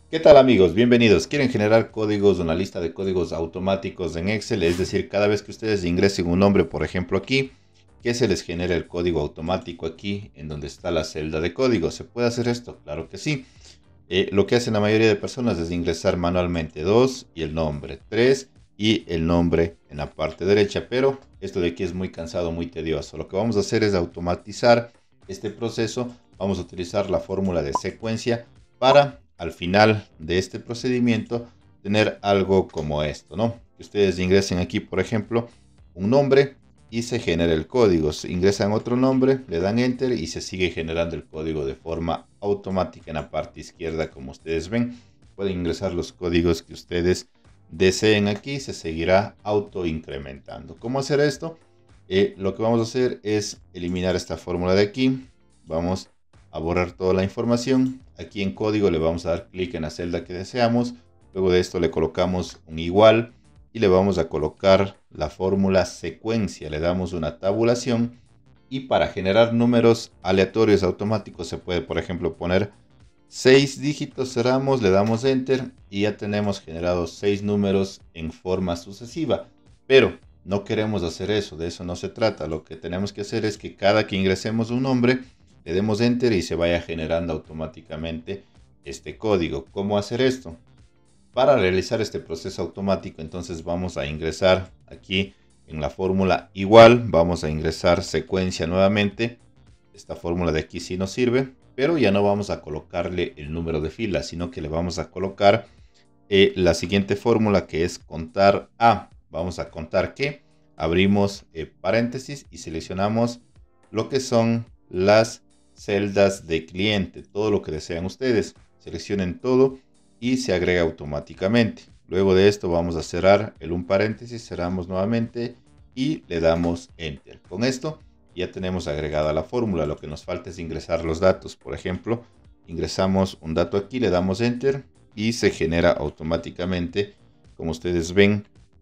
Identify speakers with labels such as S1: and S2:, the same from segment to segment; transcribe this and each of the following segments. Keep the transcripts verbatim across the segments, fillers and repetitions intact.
S1: ¿Qué tal amigos? Bienvenidos. ¿Quieren generar códigos, una lista de códigos automáticos en Excel? Es decir, cada vez que ustedes ingresen un nombre, por ejemplo aquí, que se les genere el código automático aquí en donde está la celda de código. ¿Se puede hacer esto? Claro que sí. Eh, lo que hacen la mayoría de personas es ingresar manualmente dos y el nombre, tres y el nombre en la parte derecha, pero esto de aquí es muy cansado, muy tedioso. Lo que vamos a hacer es automatizar este proceso. Vamos a utilizar la fórmula de secuencia para al final de este procedimiento tener algo como esto, ¿no? Que ustedes ingresen aquí, por ejemplo, un nombre y se genera el código. Se ingresan otro nombre, le dan enter y se sigue generando el código de forma automática en la parte izquierda. Como ustedes ven, pueden ingresar los códigos que ustedes deseen aquí, se seguirá auto incrementando. ¿Cómo hacer esto? Eh, lo que vamos a hacer es eliminar esta fórmula de aquí. Vamos a borrar toda la información. Aquí en código le vamos a dar clic en la celda que deseamos. Luego de esto le colocamos un igual y le vamos a colocar la fórmula secuencia. Le damos una tabulación y para generar números aleatorios automáticos se puede, por ejemplo, poner seis dígitos, cerramos, le damos enter y ya tenemos generados seis números en forma sucesiva. Pero no queremos hacer eso, de eso no se trata. Lo que tenemos que hacer es que cada que ingresemos un nombre, le demos enter y se vaya generando automáticamente este código. ¿Cómo hacer esto? Para realizar este proceso automático, entonces vamos a ingresar aquí en la fórmula igual, vamos a ingresar secuencia nuevamente. Esta fórmula de aquí sí nos sirve, pero ya no vamos a colocarle el número de filas, sino que le vamos a colocar eh, la siguiente fórmula, que es contar a. Vamos a contar que abrimos eh, paréntesis y seleccionamos lo que son las celdas de cliente, todo lo que desean ustedes. Seleccionen todo y se agrega automáticamente. Luego de esto vamos a cerrar el un paréntesis, cerramos nuevamente y le damos enter. Con esto ya tenemos agregada la fórmula. Lo que nos falta es ingresar los datos. Por ejemplo, ingresamos un dato aquí, le damos enter y se genera automáticamente, como ustedes ven,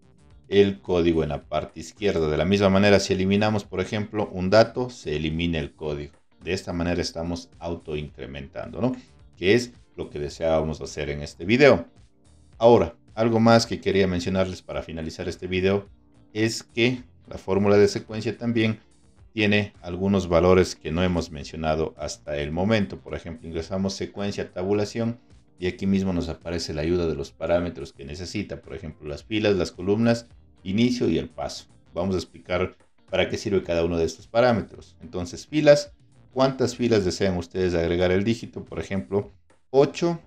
S1: el código en la parte izquierda. De la misma manera, si eliminamos, por ejemplo, un dato, se elimina el código. De esta manera estamos auto incrementando, ¿no? Que es lo que deseábamos hacer en este video. Ahora, algo más que quería mencionarles para finalizar este video es que la fórmula de secuencia también tiene algunos valores que no hemos mencionado hasta el momento. Por ejemplo, ingresamos secuencia, tabulación y aquí mismo nos aparece la ayuda de los parámetros que necesita. Por ejemplo, las filas, las columnas, inicio y el paso. Vamos a explicar para qué sirve cada uno de estos parámetros. Entonces, filas, ¿cuántas filas desean ustedes agregar el dígito? Por ejemplo, ocho,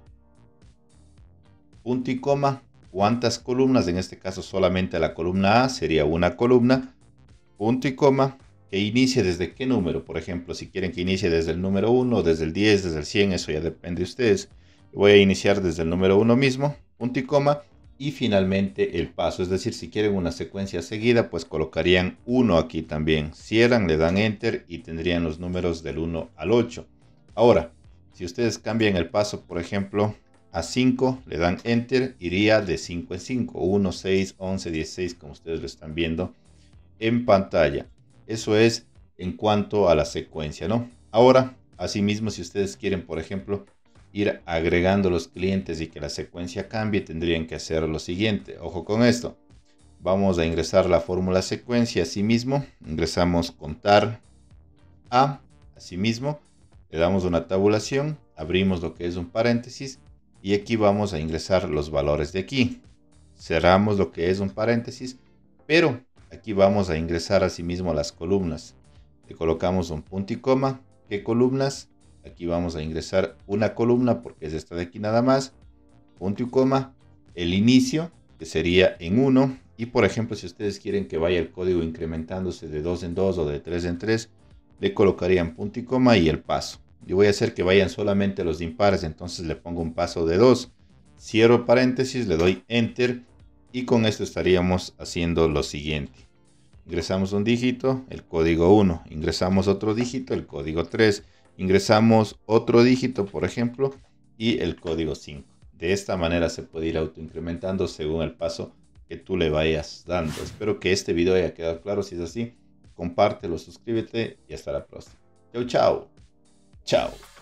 S1: punto y coma. ¿Cuántas columnas? En este caso solamente la columna A sería una columna, punto y coma, que inicie desde qué número. Por ejemplo, si quieren que inicie desde el número uno, desde el diez, desde el cien, eso ya depende de ustedes. Voy a iniciar desde el número uno mismo, punto y coma, y finalmente el paso. Es decir, si quieren una secuencia seguida, pues colocarían uno aquí también. Cierran, le dan enter y tendrían los números del uno al ocho. Ahora, si ustedes cambian el paso, por ejemplo, a cinco, le dan enter, iría de cinco en cinco, uno, seis, once, dieciséis, como ustedes lo están viendo en pantalla. Eso es en cuanto a la secuencia, ¿no? Ahora, asimismo, si ustedes quieren, por ejemplo, ir agregando los clientes y que la secuencia cambie, tendrían que hacer lo siguiente. Ojo con esto. Vamos a ingresar la fórmula secuencia. Asimismo, ingresamos contar a. Asimismo, le damos una tabulación, abrimos lo que es un paréntesis y aquí vamos a ingresar los valores de aquí. Cerramos lo que es un paréntesis, pero aquí vamos a ingresar asimismo las columnas. Le colocamos un punto y coma. ¿Qué columnas? Aquí vamos a ingresar una columna porque es esta de aquí nada más. Punto y coma. El inicio, que sería en uno. Y por ejemplo, si ustedes quieren que vaya el código incrementándose de dos en dos o de tres en tres, le colocarían punto y coma y el paso. Yo voy a hacer que vayan solamente los impares, entonces le pongo un paso de dos. Cierro paréntesis, le doy enter y con esto estaríamos haciendo lo siguiente. Ingresamos un dígito, el código uno. Ingresamos otro dígito, el código tres. Ingresamos otro dígito, por ejemplo, y el código cinco. De esta manera se puede ir autoincrementando según el paso que tú le vayas dando. Espero que este video haya quedado claro. Si es así, compártelo, suscríbete y hasta la próxima. Chau, chau. Chao.